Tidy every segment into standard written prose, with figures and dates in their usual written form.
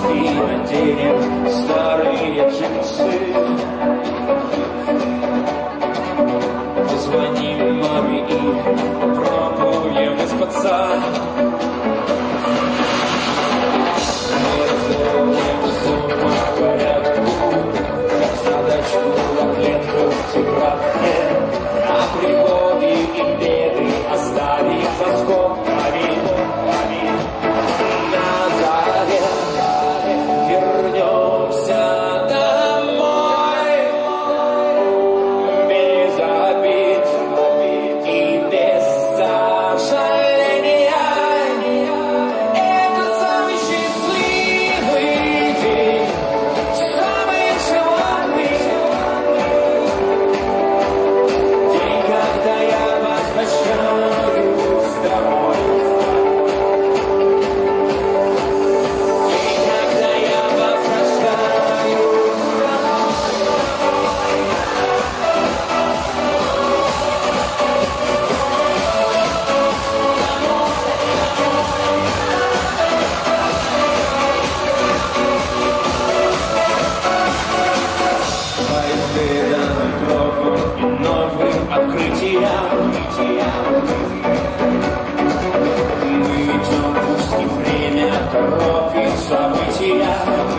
и наденем старые джинсы. Позвоним маме и попробуем выспаться. Мы сделаем все по порядку, как задачку атлетку в тетрадке. А пригоды и беды оставим за скобками. На заре вернемся домой без обид и без сожаления. Это самый счастливый день, самый желанный день, когда я возвращаюсь домой. И новым открытиям мы идем, пусть и время торопит события.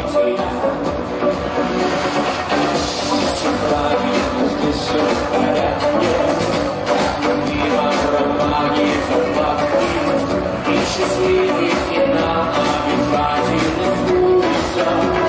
Здесь правильно, здесь все в порядке. Мимо бумаги, заплатки и счастливый финал обязательно сбудется.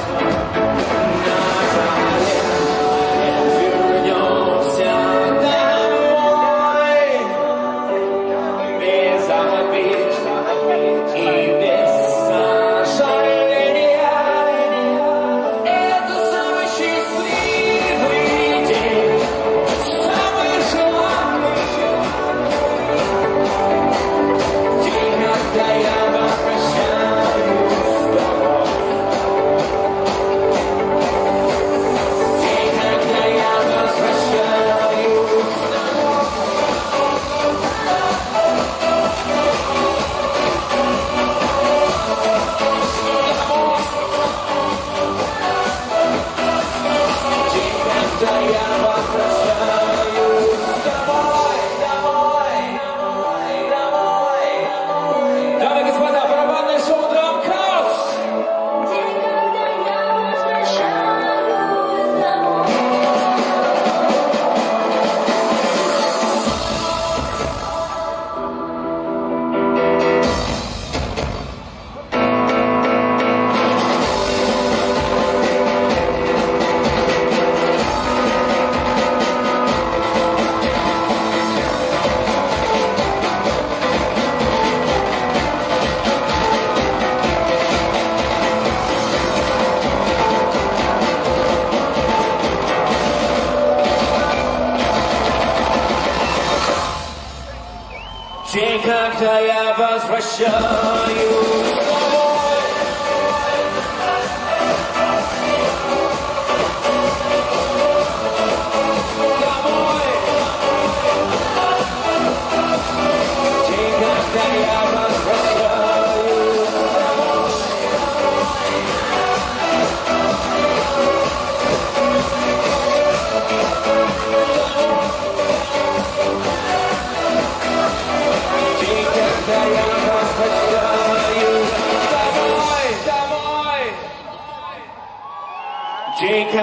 День, когда я возвращаюсь домой. День, когда я возвращаюсь домой. Когда я возвращаюсь домой, домой.